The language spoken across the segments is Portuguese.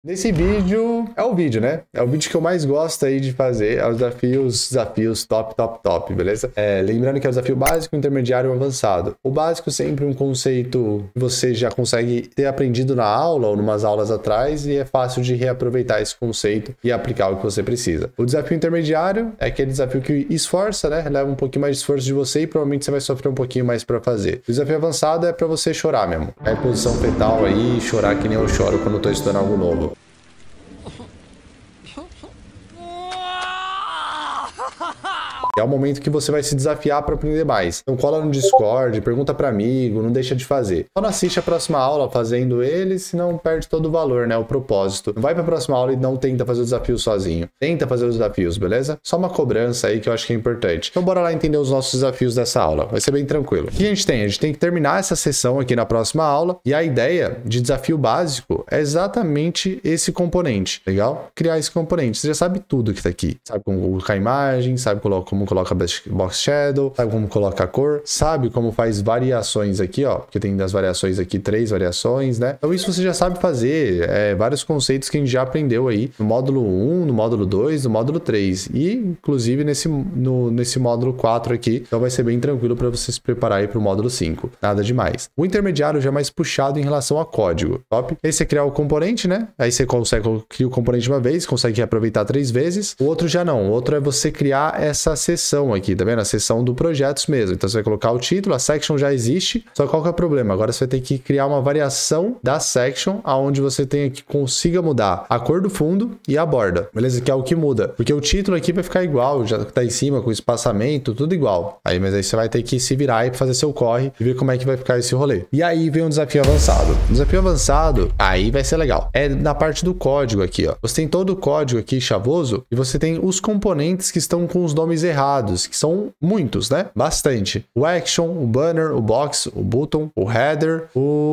Nesse vídeo, é o vídeo, né? É o vídeo que eu mais gosto aí de fazer, é os desafios top, beleza? Lembrando que é o desafio básico, intermediário e avançado. O básico sempre um conceito que você já consegue ter aprendido na aula ou numas aulas atrás e é fácil de reaproveitar esse conceito e aplicar o que você precisa. O desafio intermediário é aquele desafio que esforça, né? Leva um pouquinho mais de esforço de você e provavelmente você vai sofrer um pouquinho mais pra fazer. O desafio avançado é pra você chorar mesmo. Cair em posição fetal aí, chorar que nem eu choro quando eu tô estudando algo novo. É o momento que você vai se desafiar para aprender mais. Então cola no Discord, pergunta para amigo, não deixa de fazer. Só não assiste a próxima aula fazendo ele, senão perde todo o valor, né? O propósito. Não vai para a próxima aula e não tenta fazer o desafio sozinho. Tenta fazer os desafios, beleza? Só uma cobrança aí que eu acho que é importante. Então bora lá entender os nossos desafios dessa aula. Vai ser bem tranquilo. O que a gente tem? A gente tem que terminar essa sessão aqui na próxima aula. E a ideia de desafio básico é exatamente esse componente, legal? Criar esse componente. Você já sabe tudo que tá aqui. Sabe como colocar imagem, sabe como coloca box shadow, sabe como coloca a cor, sabe como faz variações aqui, ó, porque tem das variações aqui 3 variações, né? Então isso você já sabe fazer, vários conceitos que a gente já aprendeu aí no módulo 1, no módulo 2, no módulo 3 e inclusive nesse módulo 4 aqui, então vai ser bem tranquilo para você se preparar aí para o módulo 5, nada demais. O intermediário já é mais puxado em relação a código, top? Esse é criar o componente, né? Aí você consegue criar o componente uma vez, consegue reaproveitar 3 vezes, o outro já não, o outro é você criar essa seção aqui, tá vendo? A seção do projetos mesmo. Então você vai colocar o título, a section já existe, só qual que é o problema? Agora você vai ter que criar uma variação da section, aonde você tenha que consiga mudar a cor do fundo e a borda, beleza? Que é o que muda, porque o título aqui vai ficar igual, já tá em cima com espaçamento, tudo igual. Mas aí você vai ter que se virar e fazer seu corre e ver como é que vai ficar esse rolê. E aí vem um desafio avançado. O desafio avançado, aí vai ser legal. É na parte do código aqui, ó. Você tem todo o código aqui chavoso e você tem os componentes que estão com os nomes errados, que são muitos, né? Bastante. O action, o banner, o box, o button, o header,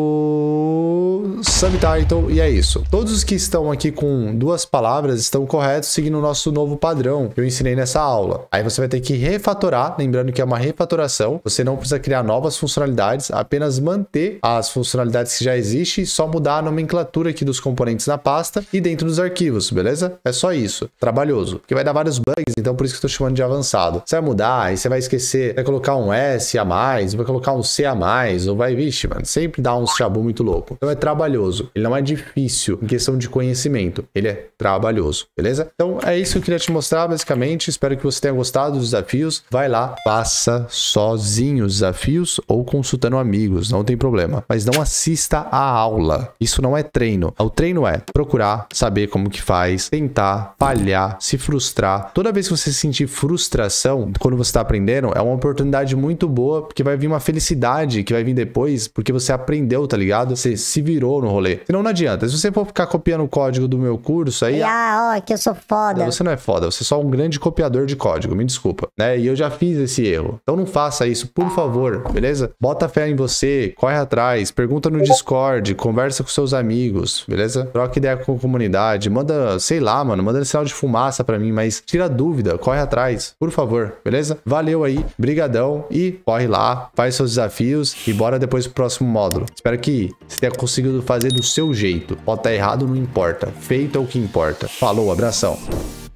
o subtitle e é isso. Todos os que estão aqui com 2 palavras estão corretos seguindo o nosso novo padrão que eu ensinei nessa aula. Aí você vai ter que refatorar, lembrando que é uma refatoração. Você não precisa criar novas funcionalidades, apenas manter as funcionalidades que já existem, só mudar a nomenclatura aqui dos componentes na pasta e dentro dos arquivos, beleza? É só isso. Trabalhoso. Porque vai dar vários bugs, então por isso que eu tô chamando de avançado. Você vai mudar, aí você vai esquecer, vai colocar um S a mais, vai colocar um C a mais, ou vai, vixe, mano, sempre dá uns chabu muito louco. Então é trabalhoso, ele não é difícil em questão de conhecimento, ele é trabalhoso, beleza? Então é isso que eu queria te mostrar, basicamente, espero que você tenha gostado dos desafios, vai lá, faça sozinho os desafios ou consultando amigos, não tem problema, mas não assista a aula, isso não é treino, o treino é procurar, saber como que faz, tentar, falhar, se frustrar, toda vez que você sentir frustração, quando você está aprendendo, é uma oportunidade muito boa, porque vai vir uma felicidade que vai vir depois, porque você aprendeu, tá ligado? Você se virou no rolê. Senão não adianta. Se você for ficar copiando o código do meu curso, aí... ó, que eu sou foda. Não, você não é foda, você é só um grande copiador de código, me desculpa, né? E eu já fiz esse erro. Então não faça isso, por favor, beleza? Bota fé em você, corre atrás, pergunta no Discord, conversa com seus amigos, beleza? Troca ideia com a comunidade, manda, sei lá, mano, manda sinal de fumaça pra mim, mas tira dúvida, corre atrás, por favor, beleza? Valeu aí, brigadão e corre lá, faz seus desafios e bora depois pro próximo módulo. Espero que você tenha conseguido fazer do seu jeito. Pode estar errado, não importa. Feito é o que importa. Falou, abração.